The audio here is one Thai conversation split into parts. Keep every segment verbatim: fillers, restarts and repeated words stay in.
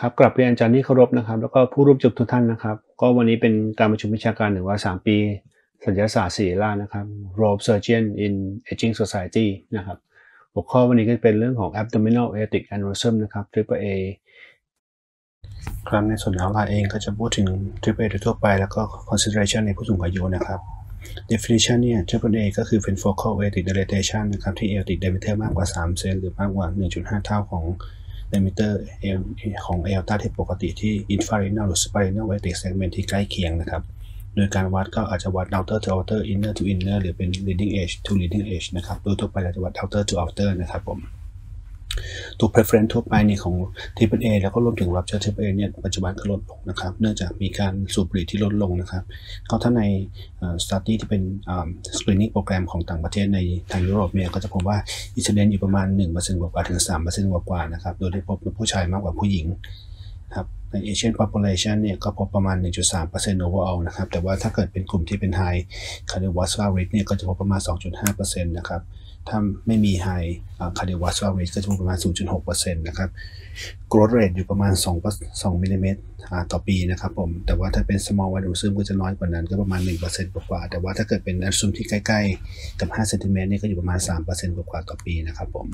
ครับกลับเรียนอาจารย์ที่เคารพนะครับแล้วก็ผู้ร่วมประชุมทุกท่านนะครับก็วันนี้เป็นการประชุมวิชาการหนึ่งวาระสามปีศัลยศาสตร์ศิริราชนะครับ Role of Surgeon in Aging Society นะครับหัวข้อวันนี้ก็เป็นเรื่องของ Abdominal Aortic Aneurysm นะครับ Triple A ครับในส่วนของเราเองก็จะพูดถึง Triple A โดยทั่วไปแล้วก็ Consideration ในผู้สูงอายุนะครับ Definition เนี่ย Triple A ก็คือเป็น Focal Aortic Dilatation นะครับที่ Aortic Diameter มากกว่าสามเซนหรือมากกว่า หนึ่งจุดห้า เท่าของdiameter ของ aorta ที่ปกติที่ infrarenal หรือ suprarenal aortic segment ที่ใกล้เคียงนะครับโดยการวัดก็อาจจะวัด outer to outer inner to inner หรือเป็น leading edge to leading edge นะครับโดยทั่วไปเราจะวัด outer to outer นะครับผมตัว preference ทั่วไปเนี่ยของ Triple A แล้วก็รวมถึง Rupture Triple A เนี่ยปัจจุบันก็ลดลงนะครับเนื่องจากมีการสูบบุหรี่ที่ลดลงนะครับเขาถ้าใน study ที่เป็น screening โปรแกรมของต่างประเทศในทางยุโรปเนี่ยก็จะพบว่า incidence อยู่ประมาณ หนึ่งเปอร์เซ็นต์ กว่าๆถึง สามเปอร์เซ็นต์ กว่าๆนะครับโดยที่พบผู้ชายมากกว่าผู้หญิงครับใน Asian population เนี่ยก็พบประมาณ หนึ่งจุดสามเปอร์เซ็นต์ overall นะครับแต่ว่าถ้าเกิดเป็นกลุ่มที่เป็น high cardiovascular risk เนี่ยก็จะพบประมาณ สองจุดห้าเปอร์เซ็นต์ นะครับถ้าไม่มี high cardiovascular risk ก็จะประมาณ ศูนย์จุดหกเปอร์เซ็นต์ นะครับ growth rate อยู่ประมาณ2มิลลิเมตรต่อปีนะครับผมแต่ว่าถ้าเป็น small aneurysm ก็จะน้อยกว่านั้นก็ประมาณ หนึ่งเปอร์เซ็นต์ กว่าๆแต่ว่าถ้าเกิดเป็น aneurysm ที่ใกล้ๆกับห้าเซนติเมตรนี่ก็อยู่ประมาณ สามเปอร์เซ็นต์ กว่าๆต่อปีนะครับผม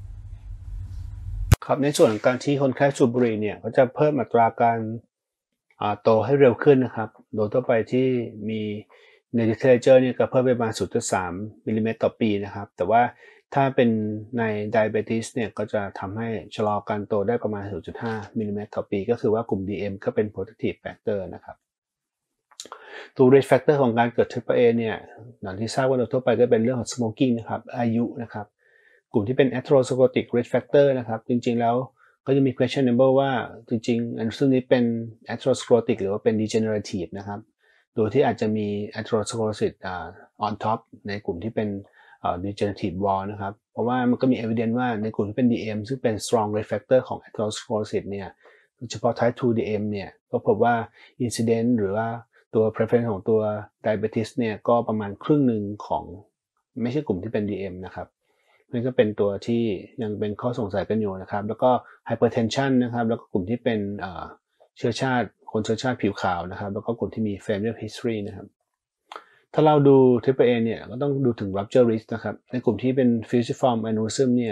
ครับในส่วนของการที่คนไข้สูบบุหรี่เนี่ยก็จะเพิ่มอัตราการโตให้เร็วขึ้นนะครับโดยทั่วไปที่มีใน literature เนี่ยก็เพิ่มไปประมาณ ศูนย์จุดสาม มิลลิเมตรต่อปีนะครับแต่ว่าถ้าเป็นใน diabetes เนี่ยก็จะทำให้ชะลอการโตได้ประมาณ ศูนย์จุดห้า มิลลิเมตรต่อปีก็คือว่ากลุ่ม ดี เอ็ม ก็เป็น protective factor นะครับตัว risk factor ของการเกิด Triple A เนี่ยอย่างที่ทราบว่าโดยทั่วไปก็เป็นเรื่องของ smoking นะครับอายุนะครับกลุ่มที่เป็น atherosclerotic risk factor นะครับจริงๆแล้วก็จะมี questionable ว่าจริงๆอันซึ่งนี้เป็น atherosclerotic หรือว่าเป็น degenerative นะครับโดยที่อาจจะมี atherosclerosis on top ในกลุ่มที่เป็น degenerative wall นะครับเพราะว่ามันก็มี evidence ว่าในกลุ่มที่เป็น ดี เอ็ม ซึ่งเป็น strong risk factor ของ atherosclerosis เนี่ยโดยเฉพาะ type ทู ดี เอ็ม เนี่ยก็พบว่า incidence หรือว่าตัว preference ของตัว diabetes เนี่ยก็ประมาณครึ่งหนึ่งของไม่ใช่กลุ่มที่เป็น ดี เอ็ม นะครับนี่ก็เป็นตัวที่ยังเป็นข้อสงสัยกันอยู่นะครับแล้วก็ hypertension นะครับแล้วก็กลุ่มที่เป็นเชื้อชาติคนเชื้อชาติผิวขาวนะครับแล้วก็กลุ่มที่มี family history นะครับถ้าเราดู Triple A เนี่ยก็ต้องดูถึง rupture risk นะครับในกลุ่มที่เป็น fusiform aneurysm เนี่ย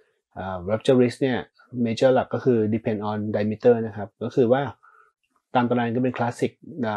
rupture risk เนี่ย major หลักก็คือ depend on diameter นะครับก็คือว่าตามตารางก็เป็น classic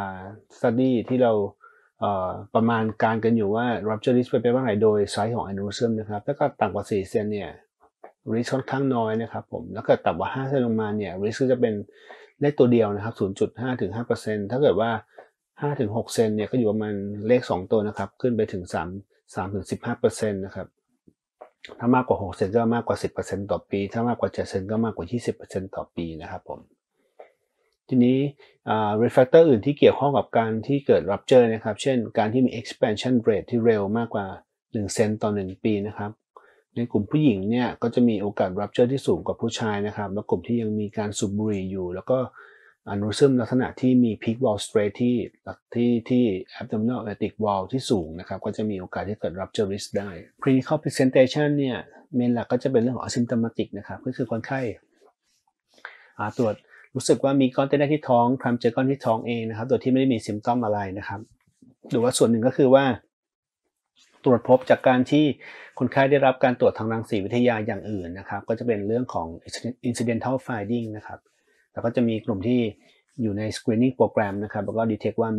study ที่เราประมาณการกันอยู่ว่า rupture risk เป็นไปว่าไหนโดยไซส์ของ aneurysm นะครับถ้าก็ต่ำกว่าสี่เซนเนี่ย risk ค่อนข้างน้อยนะครับผมแล้วเกิดต่ำกว่าห้าเซนลงมาเนี่ย risk จะเป็นเลขตัวเดียวนะครับ ศูนย์จุดห้าถึงห้าเปอร์เซ็นต์ ถ้าเกิดว่าห้าถึงหกเซนเนี่ยก็อยู่ประมาณเลขสองตัวนะครับขึ้นไปถึงสาม สามถึงสิบห้าเปอร์เซ็นต์ นะครับถ้ามากกว่าหกเซนก็มากกว่า สิบเปอร์เซ็นต์ ต่อปีถ้ามากกว่าเจ็ดเซนก็มากกว่า ยี่สิบเปอร์เซ็นต์ ต่อปีนะครับผมทีนี้ risk factor อื่นที่เกี่ยวข้องกับการที่เกิด rupture นะครับเช่นการที่มี expansion rate ที่เร็วมากกว่าหนึ่งเซนต่อหนึ่งปีนะครับในกลุ่มผู้หญิงเนี่ยก็จะมีโอกาส rupture ที่สูงกว่าผู้ชายนะครับแล้วกลุ่มที่ยังมีการสูบบุหรี่อยู่แล้วก็aneurysm ลักษณะที่มี peak wall stress ที่ที่ที่ abdominal aortic wall ที่สูงนะครับก็จะมีโอกาสที่เกิด rupture risk ได้ clinical presentation เนี่ยเมนหลักก็จะเป็นเรื่องของ asymptomatic นะครับก็คือคนไข้ตรวจรู้สึกว่ามีก้อนเต้นได้ที่ท้องคลำเจอก้อนที่ท้องเองนะครับโดยที่ไม่ได้มีซิมตอมอะไรนะครับหรือว่าส่วนหนึ่งก็คือว่าตรวจพบจากการที่คนไข้ได้รับการตรวจทางรังสีวิทยาอย่างอื่นนะครับก็จะเป็นเรื่องของ incidental finding นะครับแล้วก็จะมีกลุ่มที่อยู่ใน screening program นะครับแล้วก็ detect ว่ามี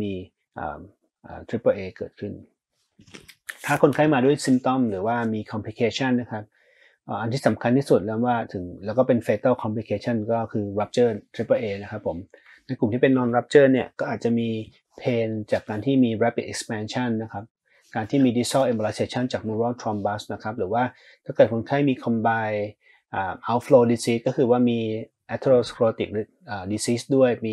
Triple A เกิดขึ้นถ้าคนไข้มาด้วย symptom หรือว่ามี complication นะครับอันที่สำคัญที่สุดแล้วว่าถึงแล้วก็เป็น fatal complication ก็คือ rupture Triple A นะครับผมในกลุ่มที่เป็น non rupture เนี่ยก็อาจจะมี pain จากการที่มี rapid expansion นะครับการที่มี distal embolization จาก neural thrombus นะครับหรือว่าถ้าเกิดคนไข้มี combine outflow disease ก็คือว่ามี atherosclerotic disease ด้วยมี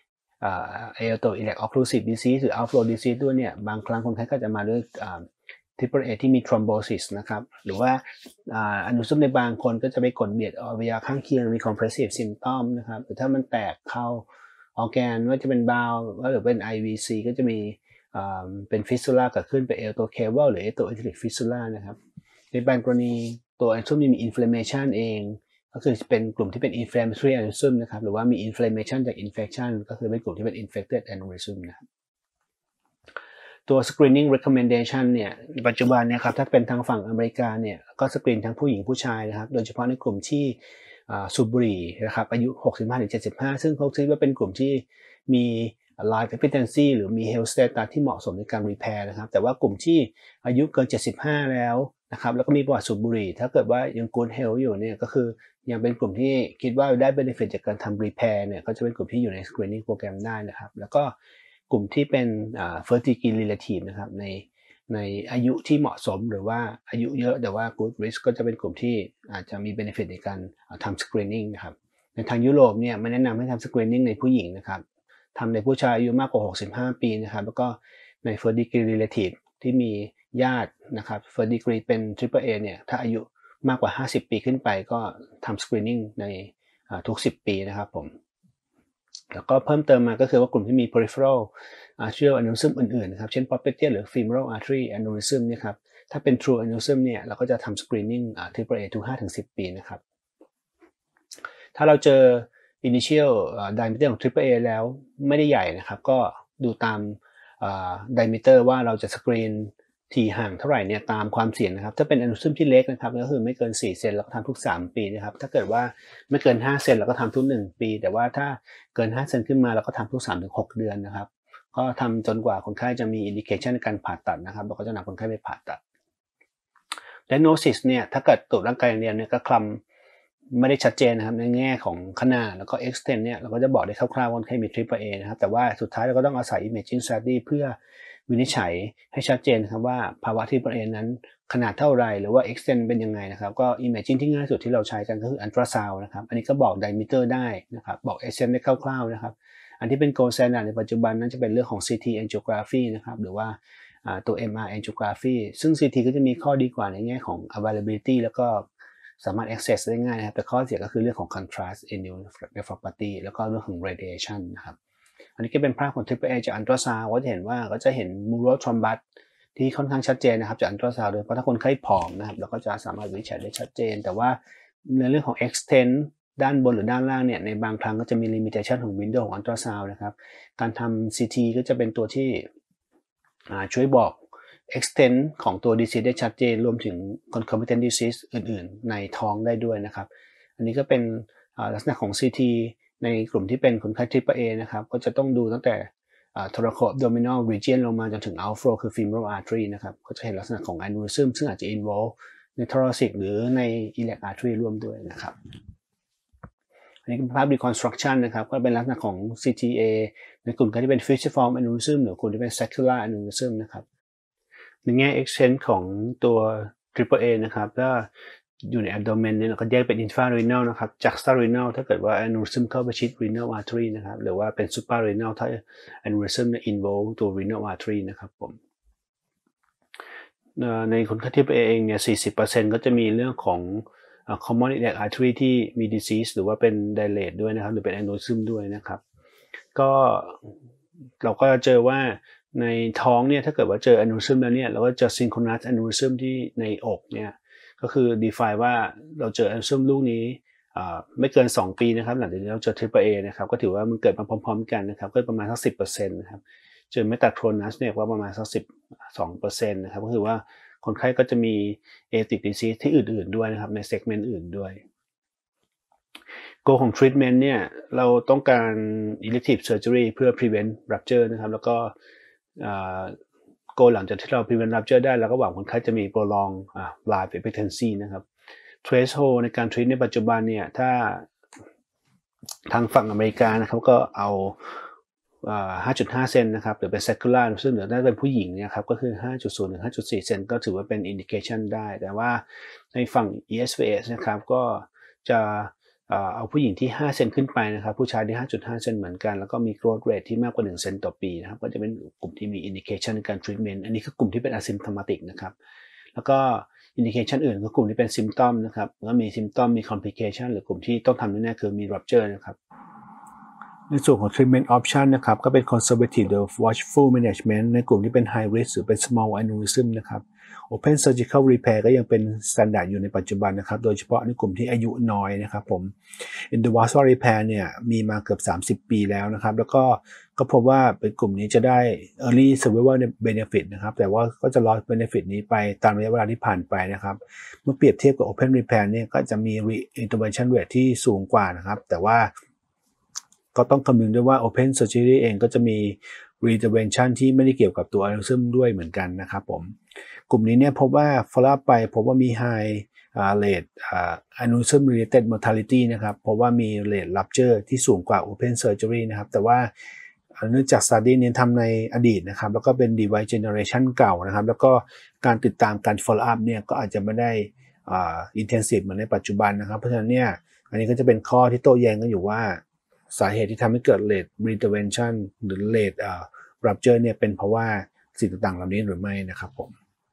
aortoiliac occlusive disease หรือ outflow disease ด้วยเนี่ยบางครั้งคนไข้ก็จะมาด้วยTriple A ที่มี thrombosis นะครับหรือว่าaneurysmในบางคนก็จะไปกดเบียดอวัยวะข้างเคียงมี compressive symptom นะครับหรือถ้ามันแตกเข้าออร์แกนว่าจะเป็นบาวหรือเป็น ไอ วี ซี ก็จะมีเป็น fistula เกิดขึ้นเป็น aortocaval หรือ aortoiliac fistula นะครับในบางกรณีตัว aneurysm มี inflammation เองก็คือเป็นกลุ่มที่เป็น inflammatory aneurysm นะครับหรือว่ามี inflammation จาก infection ก็คือเป็นกลุ่มที่เป็น infected aneurysm นะครับตัว screening recommendation เนี่ยปัจจุบันเนี่ยครับถ้าเป็นทางฝั่งอเมริกาเนี่ยก็สกรีนทั้งผู้หญิงผู้ชายนะครับโดยเฉพาะในกลุ่มที่สูบบุหรี่นะครับอายุ หกสิบห้าถึงเจ็ดสิบห้า ซึ่งเขาคิดว่าเป็นกลุ่มที่มี life expectancy หรือมี health status ที่เหมาะสมในการ repair นะครับแต่ว่ากลุ่มที่อายุเกินเจ็ดสิบห้าแล้วนะครับแล้วก็มีประวัติสูบบุหรี่ถ้าเกิดว่ายัง good health อยู่เนี่ยก็คือยังเป็นกลุ่มที่คิดว่าได้ benefit จากการทำ repair เนี่ยก็จะเป็นกลุ่มที่อยู่ใน screening โปรแกรมได้นะครับแล้วก็กลุ่มที่เป็น first degree relative นะครับในในอายุที่เหมาะสมหรือว่าอายุเยอะแต่ว่า good risk ก็จะเป็นกลุ่มที่อาจจะมี benefit ในการทำ screening นะครับในทางยุโรปเนี่ยไม่แนะนำให้ทำ screening ในผู้หญิงนะครับทำในผู้ชายอายุมากกว่าหกสิบห้าปีนะครับแล้วก็ใน first degree relative ที่มีญาตินะครับ first degree เป็น triple A เนี่ยถ้าอายุมากกว่าห้าสิบปีขึ้นไปก็ทำ screening ในทุกสิบปีนะครับผมแล้วก็เพิ่มเติมมาก็คือว่ากลุ่มที่มี peripheral arterial aneurysm อื่นๆนะครับเช่น popliteal หรือ femoral artery aneurysm เนี่ยครับถ้าเป็น true aneurysm เนี่ยเราก็จะทำ screening triple A ทุก ห้าถึงสิบ ปีนะครับถ้าเราเจอ initial diameter ของ triple A แล้วไม่ได้ใหญ่นะครับก็ดูตาม diameter ว่าเราจะสกรีนที่ห่างเท่าไหร่เนี่ยตามความเสี่ยงนะครับถ้าเป็น aneurysm ที่เล็กนะครับก็คือไม่เกินสี่เซนเราก็ทำทุกสามปีนะครับถ้าเกิดว่าไม่เกินห้าเซนเราก็ทำทุกหนึ่งปีแต่ว่าถ้าเกินห้าเซนขึ้นมาเราก็ทำทุก สามถึงหก เดือนนะครับก็ทำจนกว่าคนไข้จะมี indication ในการผ่าตัดนะครับเราก็จะนำคนไข้ไปผ่าตัด diagnosis เนี่ยถ้าเกิดตรวจร่างกายอย่างเดียวเนี่ยก็คลำไม่ได้ชัดเจนนะครับในแง่ของขนาดแล้วก็ extent เนี่ยเราก็จะบอกได้คร่าวๆว่าคนไข้มี triple A นะครับแต่ว่าสุดท้ายเราก็ต้องอาศัย imaging study เพื่อวินิจฉัยให้ชัดเจนนะครับว่าภาวะ triple A นั้นขนาดเท่าไรหรือว่า extent เป็นยังไงนะครับก็ imaging ที่ง่ายสุดที่เราใช้กันก็คือ ultrasound นะครับอันนี้ก็บอก diameter ได้นะครับบอก extent ได้คร่าวๆนะครับอันที่เป็น gold standard ในปัจจุบันนั้นจะเป็นเรื่องของ ซี ที angiography นะครับหรือว่าตัว เอ็ม อาร์ angiography ซึ่ง ซี ที ก็จะมีข้อดีกว่าในแง่ของ availability แล้วก็สามารถ access ได้ง่ายนะครับแต่ข้อเสียก็คือเรื่องของ contrast nephropathy แล้วก็เรื่องของ radiation นะครับอันนี้ก็เป็นภาพของ triple A จาก ultrasound ก็จะเห็นว่าก็จะเห็น mural thrombus ที่ค่อนข้างชัดเจนนะครับจาก ultrasound โดยเพราะถ้าคนไข้ผอมนะครับเราก็จะสามารถวินิจฉัยได้ชัดเจนแต่ว่าในเรื่องของ extent ด้านบนหรือด้านล่างเนี่ยในบางครั้งก็จะมี limitation ของ window ของ ultrasound นะครับการทำ ซี ที ก็จะเป็นตัวที่ช่วยบอก extent ของตัว disease ได้ชัดเจนรวมถึง concomitant disease อื่นๆในท้องได้ด้วยนะครับอันนี้ก็เป็นลักษณะของ ซี ที ในกลุ่มที่เป็นคนไข้ triple A นะครับก็จะต้องดูตั้งแต่ thoracoabdominal region ลงมาจนถึง outflow คือ femoral artery นะครับก็จะเห็นลักษณะของ aneurysm ซึ่งอาจจะ involve ใน thoracic หรือใน iliac artery ร่วมด้วยนะครับอันนี้เป็นภาพ reconstruction นะครับก็เป็นลักษณะของ ซี ที เอ ในกลุ่มที่เป็น fusiform aneurysm หรือกลุ่มที่เป็น saccular aneurysm นะครับในแง่ extent ของตัว triple A นะครับก็อยู่ใน abdomen เนี่ยเราก็แยกเป็น infrarenal นะครับ juxtarenal ถ้าเกิดว่า aneurysm เข้าไปชิด renal artery นะครับหรือว่าเป็น suprarenal ถ้า aneurysm เนี่ย involve ตัว renal artery นะครับผมในคนไข้ triple A เองเนี่ย สี่สิบเปอร์เซ็นต์ ก็จะมีเรื่องของ common iliac artery ที่มี disease หรือว่าเป็น dilate ด้วยนะครับหรือเป็น aneurysm ด้วยนะครับก็เราก็เจอว่าในท้องเนี่ยถ้าเกิดว่าเจอ aneurysm แล้วเนี่ยเราก็จะ synchronous aneurysm ที่ในอกเนี่ยก็คือ define ว่าเราเจอ aneurysm ลูกนี้ไม่เกินสองปีนะครับหลังจากนี้เราเจอ triple A นะครับก็ถือว่ามันเกิดมาพร้อมๆกันนะครับก็ประมาณสัก สิบเปอร์เซ็นต์ นะครับเจอ metachronous เนี่ยว่าประมาณสัก สิบสองเปอร์เซ็นต์ นะครับก็คือว่าคนไข้ก็จะมี aortic disease ที่อื่นๆด้วยนะครับใน segment อื่นด้วยgoal ของ treatment เนี่ยเราต้องการ elective surgery เพื่อ prevent rupture นะครับแล้วก็โกหลังจากที่เรา prevent rupture ได้เราก็หวังคนไข้จะมี prolong life expectancy นะครับ threshold ในการ treat ในปัจจุบันเนี่ยถ้าทางฝั่งอเมริกานะครับก็เอา ห้าจุดห้า เซนนะครับหรือเป็น saccular ซึ่งเหลือได้เป็นผู้หญิงเนี่ยครับก็คือ ห้าจุดศูนย์ ถึง ห้าจุดสี่ เซนก็ถือว่าเป็น indication ได้แต่ว่าในฝั่ง อี เอส วี เอส นะครับก็จะเอาผู้หญิงที่ห้าเซนขึ้นไปนะครับผู้ชายที่ ห้าจุดห้า เซนเหมือนกันแล้วก็มี growth rate ที่มากกว่าหนึ่งเซนต่อปีนะครับก็จะเป็นกลุ่มที่มี indication ในการ treatment อันนี้คือกลุ่มที่เป็น asymptomatic นะครับแล้วก็ indication อื่นคือกลุ่มที่เป็น symptom นะครับแล้วมี symptom มี complication หรือกลุ่มที่ต้องทำแน่ๆคือมี rupture นะครับในส่วนของ treatment option นะครับก็เป็น conservative หรือ watchful management ในกลุ่มที่เป็น high risk หรือเป็น small aneurysm นะครับ open surgical repair ก็ยังเป็น standard อยู่ในปัจจุบันนะครับโดยเฉพาะในกลุ่มที่อายุน้อยนะครับผม endovascular repair เนี่ยมีมาเกือบสามสิบปีแล้วนะครับแล้วก็ก็พบว่าเป็นกลุ่มนี้จะได้ early survival benefit นะครับแต่ว่าก็จะ loss benefit นี้ไปตามระยะเวลาที่ผ่านไปนะครับเมื่อเปรียบเทียบกับ open repair เนี่ยก็จะมี intervention rate ที่สูงกว่านะครับแต่ว่าก็ต้องคำนึงด้วยว่า Open Surgery เองก็จะมี Reintervention ที่ไม่ได้เกี่ยวกับตัว Aneurysm ด้วยเหมือนกันนะครับผมกลุ่มนี้เนี่ยพบว่า follow up ไปพบว่ามี High uh, rate uh, Aneurysm related mortality นะครับเพราะว่ามี rate rupture ที่สูงกว่า Open Surgery นะครับแต่ว่าเนื่องจาก study นี้ทำในอดีตนะครับแล้วก็เป็น device generation เก่านะครับแล้วก็การติดตามการ follow up เนี่ยก็อาจจะไม่ได้ uh, intensive เหมือนในปัจจุบันนะครับเพราะฉะนั้นเนี่ยอันนี้ก็จะเป็นข้อที่โต้แย้งกันอยู่ว่าสาเหตุที่ทำให้เกิด late reintervention หรือ late uh, rupture เนี่ยเป็นเพราะว่าสิ่งต่างๆเหล่านี้หรือไม่นะครับผม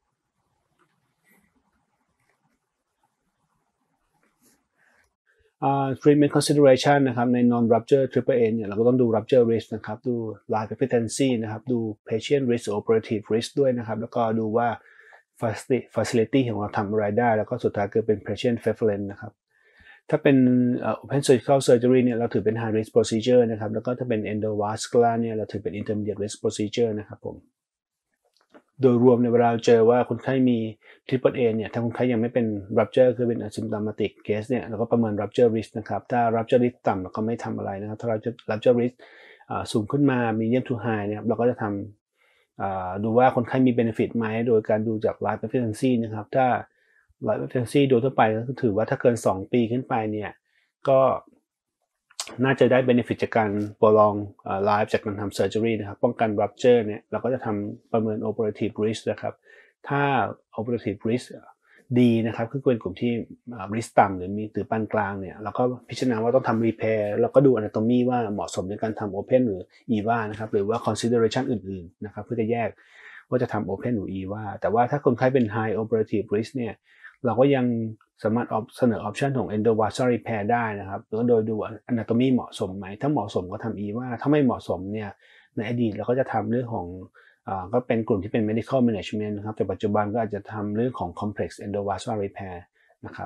uh, treatment consideration นะครับใน non rupture triple A เนี่ยเราก็ต้องดู rupture risk นะครับดู life expectancy นะครับดู patient risk operative risk ด้วยนะครับแล้วก็ดูว่า facility ของเราทำอะไรได้แล้วก็สุดท้ายคือเป็น patient preference นะครับถ้าเป็น uh, open surgical surgery เนี่ยเราถือเป็น high risk procedure นะครับแล้วก็ถ้าเป็น endovascular เนี่ยเราถือเป็น intermediate risk procedure นะครับผมโดยรวมในเวลาเจอว่าคนไข้มี triple A เนี่ยถ้าคนไข้ยังไม่เป็น rupture คือเป็น asymptomatic case เนี่ยเราก็ประเมิน rupture risk นะครับถ้า rupture risk ต่ำเราก็ไม่ทำอะไรนะครับถ้า rupture risk สูงขึ้นมา medium to high เนี่ยเราก็จะทำดูว่าคนไข้มี benefit ไหมโดยการดูจาก life expectancy นะครับถ้าlife expectancy โดยทั่วไปก็ถือว่าถ้าเกินสองปีขึ้นไปเนี่ยก็น่าจะได้ benefit จากการ prolong life จากการทำ surgery นะครับป้องกัน rupture เนี่ยเราก็จะทำประเมิน operative risk นะครับถ้า operative risk ดีนะครับคือเป็นกลุ่มที่ risk ต่ำหรือมีหรือปานกลางเนี่ยเราก็พิจารณาว่าต้องทำ repair แล้วก็ดู anatomy ว่าเหมาะสมในการทำ open หรือ อี วี เอ นะครับหรือว่า consideration อื่นๆนะครับเพื่อจะแยกว่าจะทำ open หรือ อี วี เอ แต่ว่าถ้าคนไข้เป็น high operative risk เนี่ยเราก็ยังสามารถเสนอ option ของ endovascular repair ได้นะครับแล้วโดยดู anatomy เหมาะสมไหมถ้าเหมาะสมก็ทำ อี วี เอ ถ้าไม่เหมาะสมเนี่ยในอดีตเราก็จะทำเรื่องของอ่าก็เป็นกลุ่มที่เป็น medical management นะครับแต่ปัจจุบันก็อาจจะทำเรื่องของ complex endovascular repair นะครับ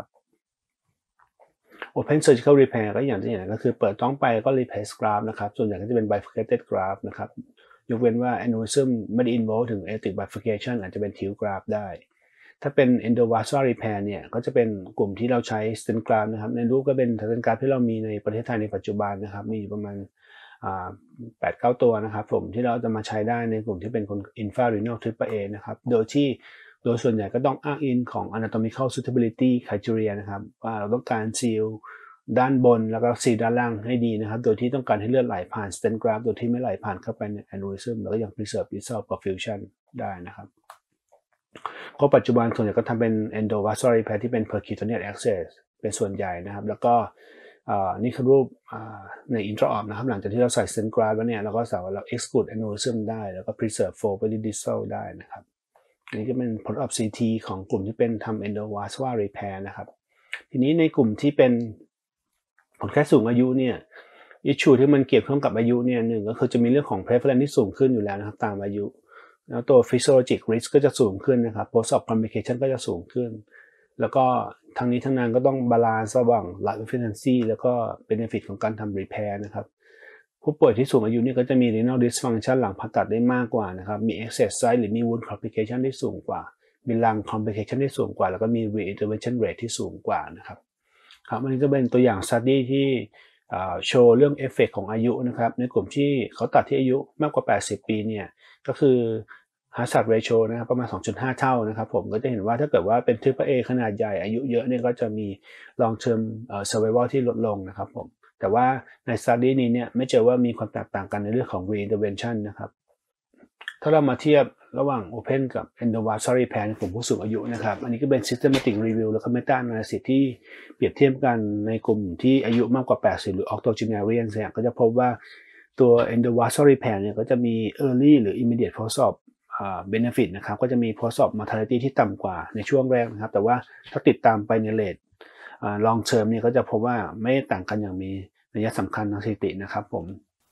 open surgical repair ก็อย่างที่เห็นก็คือเปิดท้องไปก็ replace graft นะครับส่วนใหญ่ก็จะเป็น bifurcated graft นะครับยกเว้นว่า aneurysm ไม่ได้ involve ถึง aortic bifurcation อาจจะเป็น tilt graft ได้ถ้าเป็น endovascular repair เนี่ยก็จะเป็นกลุ่มที่เราใช้ stent graft นะครับในรูปก็เป็น stent graft ที่เรามีในประเทศไทยในปัจจุบันนะครับมีประมาณแปดเก้าตัวนะครับผมที่เราจะมาใช้ได้ในกลุ่มที่เป็นคน infrarenal triple A นะครับโดยที่โดยส่วนใหญ่ก็ต้องอ้างอิงของ anatomical suitability criteria นะครับว่าเราต้องการ seal ด้านบนแล้วก็ seal ด้านล่างให้ดีนะครับโดยที่ต้องการให้เลือดไหลผ่าน stent graft โดยที่ไม่ไหลผ่านเข้าไปใน aneurysm แล้วก็ยัง preserve vessel perfusion ได้นะครับก็ปัจจุบันส่วนใหญ่ก็ทำเป็น endovascular repair ที่เป็น percutaneous access เป็นส่วนใหญ่นะครับแล้วก็นี่คือรูปใน intraop นะครับหลังจากที่เราใส่ stent graft แล้วเนี่ยเราก็สามารถเรา exclude aneurysm ได้แล้วก็ preserve flow ไปที่ distal ได้นะครับอันนี้ก็เป็นผลออก ซี ที ของกลุ่มที่เป็นทำ endovascular repair นะครับทีนี้ในกลุ่มที่เป็นคนไข้สูงอายุเนี่ย issue ที่มันเกี่ยวข้องกับอายุเนี่ยหนึ่งก็คือจะมีเรื่องของ prevalence ที่สูงขึ้นอยู่แล้วนะครับตามอายุแล้วตัว physiologic risk ก็จะสูงขึ้นนะครับ post-op complication ก็จะสูงขึ้นแล้วก็ทั้งนี้ทั้งนั้นก็ต้องบาลานซ์ระหว่าง life expectancy แล้วก็ benefit ของการทำ repair นะครับผู้ป่วยที่สูงอายุนี่ก็จะมี renal dysfunction หลังผ่าตัดได้มากกว่านะครับมี excess site หรือมี wound complication ที่สูงกว่ามี lung complication ที่สูงกว่าแล้วก็มี reintervention rate ที่สูงกว่านะครับครับอันนี้ก็เป็นตัวอย่าง study ที่โชว์เรื่องเอฟเฟกต์ของอายุนะครับในกลุ่มที่เขาตัดที่อายุมากกว่าแปดสิบปีเนี่ยก็คือ hazard ratio นะครับประมาณ สองจุดห้า เท่านะครับผมก็จะเห็นว่าถ้าเกิดว่าเป็น triple A ขนาดใหญ่อายุเยอะเนี่ยก็จะมี long term survival ที่ลดลงนะครับผมแต่ว่าใน study นี้เนี่ยไม่เจอว่ามีความแตกต่างกันในเรื่องของ reintervention นะครับถ้าเรามาเทียบระหว่าง open กับ endovascular repair ในกลุ่มผู้สูงอายุนะครับอันนี้ก็เป็น systematic review แล้วก็ meta analysis ที่เปรียบเทียบกันในกลุ่มที่อายุมากกว่าแปดสิบหรือ octogenarians เนี่ยก็จะพบว่าตัว endovascular repair เนี่ยก็จะมี early หรือ immediate post-op benefit นะครับก็จะมี post-op mortality ที่ต่ำกว่าในช่วงแรกนะครับแต่ว่าถ้าติดตามไปใน rate long term เนี่ยก็จะพบว่าไม่ต่างกันอย่างมีนัยสำคัญทางสถิตินะครับผม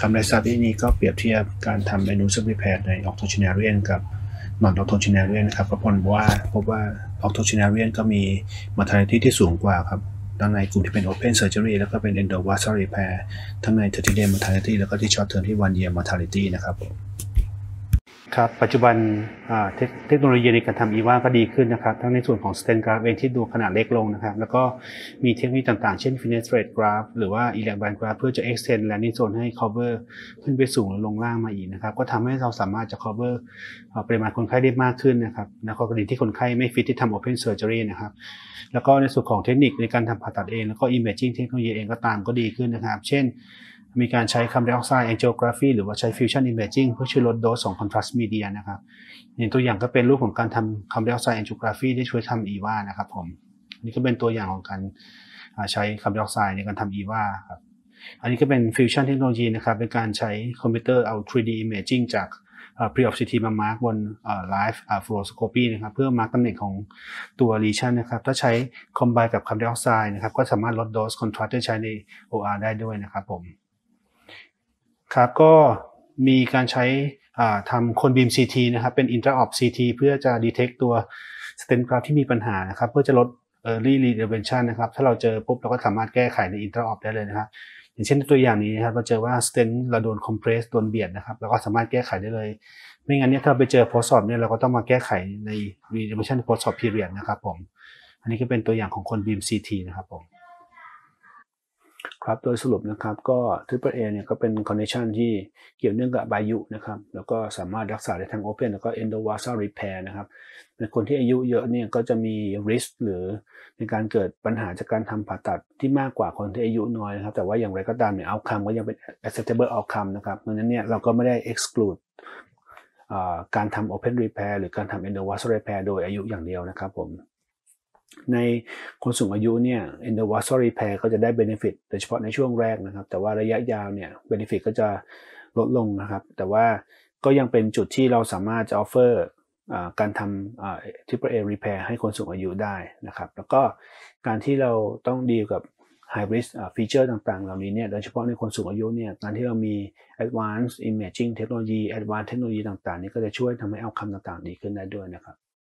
คำในซับที่นี้ก็เปรียบเทียบการทำเมนูซับรีแพร์ใน octogenarian กับ non octogenarian นะครับก็พบว่าพบว่า octogenarian ก็มี mortality ที่สูงกว่าครับทั้งในกลุ่มที่เป็น open surgery แล้วก็เป็น endovascular repair ทั้งใน thirty day mortality แล้วก็ที่ short term ที่ one year mortality นะครับผมครับปัจจุบันเทคโนโลยีในการทำอีวาก็ดีขึ้นนะครับทั้งในส่วนของ stent graft เองที่ดูขนาดเล็กลงนะครับแล้วก็มีเทคนิคต่างๆเช่น fenestrate graft หรือว่า iliac band graft เพื่อจะ extend landing zone ให้ cover ขึ้นไปสูงหรือลงล่างมาอีกนะครับก็ทำให้เราสามารถจะ cover ปริมาณคนไข้ได้มากขึ้นนะครับในกรณีที่คนไข้ไม่ฟิตที่ทำ open surgery นะครับแล้วก็ในส่วนของเทคนิคในการทำผ่าตัดเองแล้วก็ imaging เทคโนโลยีเองก็ตามก็ดีขึ้นนะครับเช่นมีการใช้ carbon dioxide angiography หรือว่าใช้ fusion imaging เพื่อช่วยลดโดสของ contrast media นะครับอย่างตัวอย่างก็เป็นรูปของการทำ carbon dioxide angiography ที่ช่วยทำ อี วา นะครับผมนี่ก็เป็นตัวอย่างของการใช้ carbon dioxide ในการทำ อี วา ครับอันนี้ก็เป็น fusion เทคโนโลยีนะครับเป็นการใช้คอมพิวเตอร์เอา ทรี ดี imaging จาก pre-op ซี ที มา mark บน live fluoroscopy นะครับเพื่อ mark ตำแหน่งของตัว lesion นะครับถ้าใช้ combine กับ carbon dioxide นะครับก็สามารถลดโดส contrast ที่ใช้ใน โอ อาร์ ได้ด้วยนะครับผมครับก็มีการใช้ทำคนบีม ซี ที นะครับเป็น intra-op ซี ที เพื่อจะ detect ตัว stent graft ที่มีปัญหานะครับเพื่อจะลด early intervention นะครับถ้าเราเจอปุ๊บเราก็สามารถแก้ไขใน intra-op ได้เลยนะครับอย่างเช่นตัวอย่างนี้นะครับเราเจอว่า stent เราโดน compress โดนเบียดนะครับเราก็สามารถแก้ไขได้เลยไม่งั้นเนี่ยถ้าไปเจอ post-op เนี่ยเราก็ต้องมาแก้ไขใน intervention post-op period นะครับผมอันนี้ก็เป็นตัวอย่างของคนบีม ซี ที นะครับผมครับโดยสรุปนะครับก็ Triple A เนี่ยก็เป็น condition ที่เกี่ยวเนื่องกับอายุนะครับแล้วก็สามารถรักษาได้ทั้ง Open แล้วก็ Endovascular Repair นะครับในคนที่อายุเยอะเนี่ยก็จะมี risk หรือในการเกิดปัญหาจากการทำผ่าตัดที่มากกว่าคนที่อายุน้อยนะครับแต่ว่าอย่างไรก็ตามเนี่ย outcome ก็ยังเป็น acceptable outcome นะครับดังนั้นเนี่ยเราก็ไม่ได้ exclude การทำ Open Repair หรือการทำ Endovascular Repair โดยอายุอย่างเดียวนะครับผมในคนสูงอายุเนี่ย endovascular repair ก็จะได้ benefit โดยเฉพาะในช่วงแรกนะครับแต่ว่าระยะยาวเนี่ย benefit ก็จะลดลงนะครับแต่ว่าก็ยังเป็นจุดที่เราสามารถจะ offer การทำ Triple A repair ให้คนสูงอายุได้นะครับแล้วก็การที่เราต้องดีลกับ high risk feature ต่างๆเหล่านี้เนี่ยโดยเฉพาะในคนสูงอายุเนี่ยการที่เรามี advanced imaging technology advanced เทคโนโลยีต่างๆนี่ก็จะช่วยทำให้ outcome ต่างๆดีขึ้นได้ด้วยนะครับ